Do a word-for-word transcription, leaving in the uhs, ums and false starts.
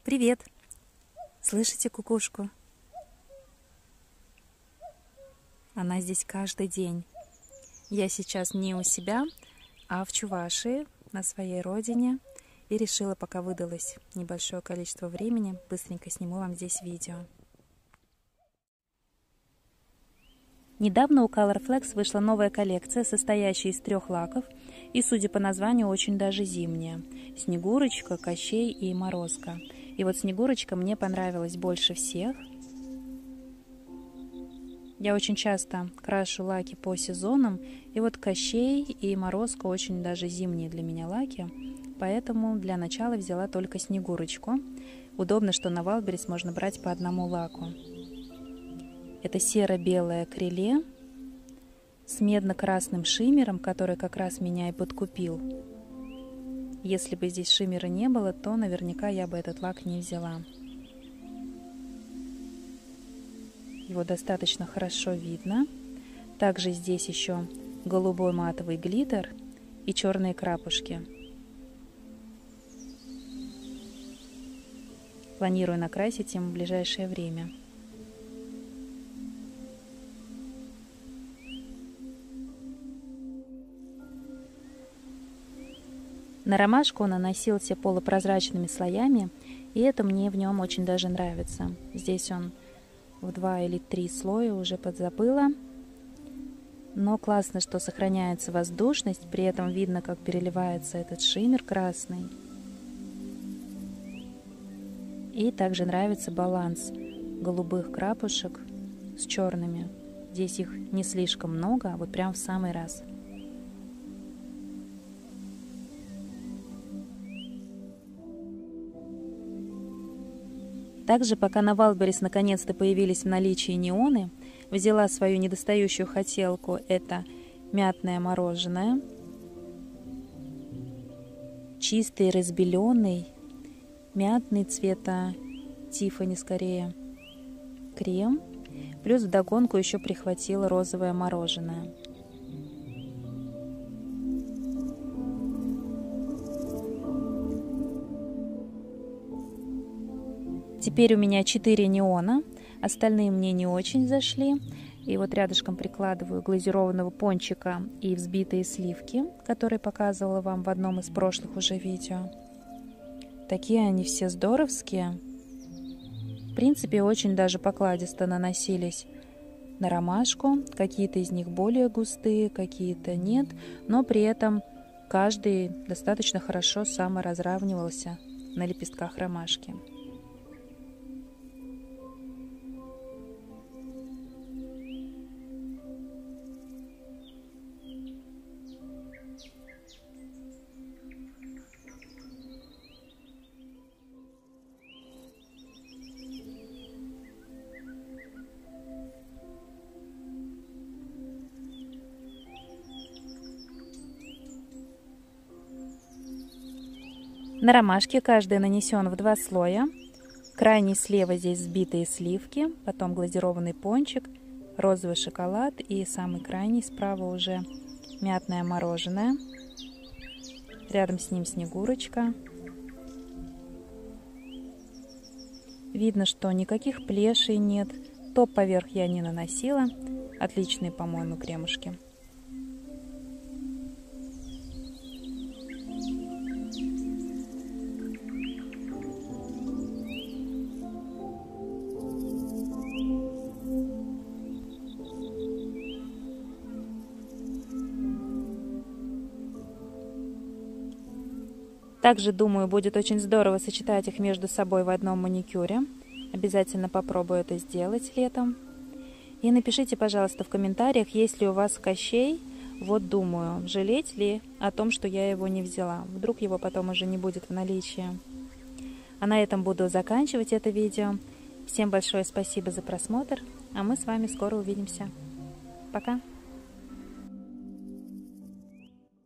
Привет! Слышите кукушку? Она здесь каждый день. Я сейчас не у себя, а в Чувашии, на своей родине. И решила, пока выдалось небольшое количество времени, быстренько сниму вам здесь видео. Недавно у Colorflex вышла новая коллекция, состоящая из трех лаков, и, судя по названию, очень даже зимняя. Снегурочка, Кощей и Морозко. И вот Снегурочка мне понравилась больше всех. Я очень часто крашу лаки по сезонам, и вот Кощей и Морозко очень даже зимние для меня лаки, поэтому для начала взяла только Снегурочку. Удобно, что на Wildberries можно брать по одному лаку. Это серо-белое акриле с медно-красным шиммером, который как раз меня и подкупил. Если бы здесь шиммера не было, то наверняка я бы этот лак не взяла. Его достаточно хорошо видно. Также здесь еще голубой матовый глиттер и черные крапушки. Планирую накрасить им в ближайшее время. На ромашку он наносился полупрозрачными слоями, и это мне в нем очень даже нравится. Здесь он в два или три слоя уже подзабыла. Но классно, что сохраняется воздушность, при этом видно, как переливается этот шиммер красный. И также нравится баланс голубых крапушек с черными. Здесь их не слишком много, а вот прям в самый раз. Также, пока на Wildberries наконец-то появились в наличии неоны, взяла свою недостающую хотелку, это мятное мороженое, чистый разбеленный, мятный цвета Тиффани скорее, крем, плюс вдогонку еще прихватила розовое мороженое. Теперь у меня четыре неона, остальные мне не очень зашли. И вот рядышком прикладываю глазированного пончика и взбитые сливки, которые показывала вам в одном из прошлых уже видео. Такие они все здоровские. В принципе, очень даже покладисто наносились на ромашку. Какие-то из них более густые, какие-то нет. Но при этом каждый достаточно хорошо саморазравнивался на лепестках ромашки. На ромашке каждый нанесен в два слоя. Крайний слева здесь взбитые сливки, потом глазированный пончик, розовый шоколад и самый крайний справа уже мятное мороженое. Рядом с ним Снегурочка. Видно, что никаких плешей нет. Топ поверх я не наносила. Отличные, по-моему, кремушки. Также, думаю, будет очень здорово сочетать их между собой в одном маникюре. Обязательно попробую это сделать летом. И напишите, пожалуйста, в комментариях, есть ли у вас Кощей. Вот думаю, жалеть ли о том, что я его не взяла. Вдруг его потом уже не будет в наличии. А на этом буду заканчивать это видео. Всем большое спасибо за просмотр, а мы с вами скоро увидимся. Пока!